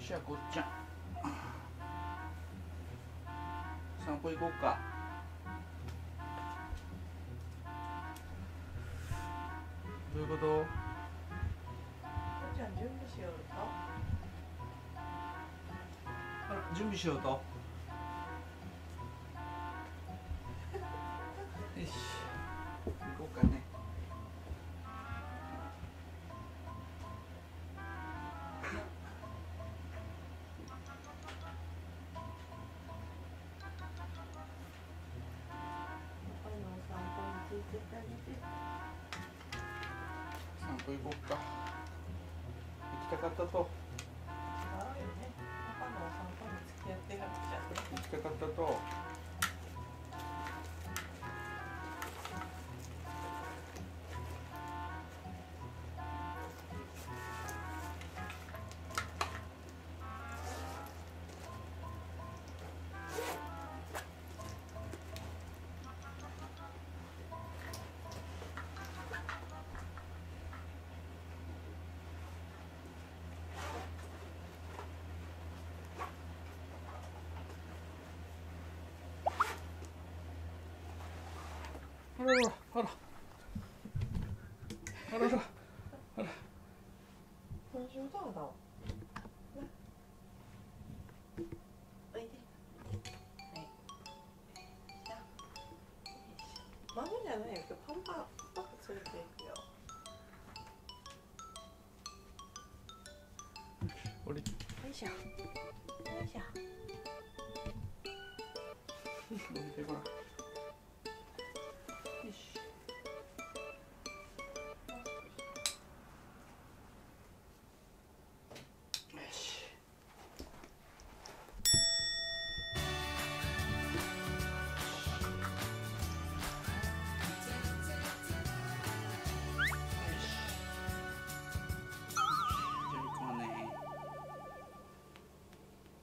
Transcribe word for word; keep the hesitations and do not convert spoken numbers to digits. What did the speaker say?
しゃこっちゃん散歩行こうか。どういうこと？ こっちゃん準備しようと。 あら準備しようと。よし行こうかね。散歩行こうか。行きたかったと。 違うよね。パパのお散歩に付き合ってが来ちゃって。 行きたかったと。あららあらあららあら。 大丈夫だな。おいで。はい。じゃあ。孫じゃないよ。パンパンパン連れていくよ。 俺。よいしょ。よいしょ。 いしょ。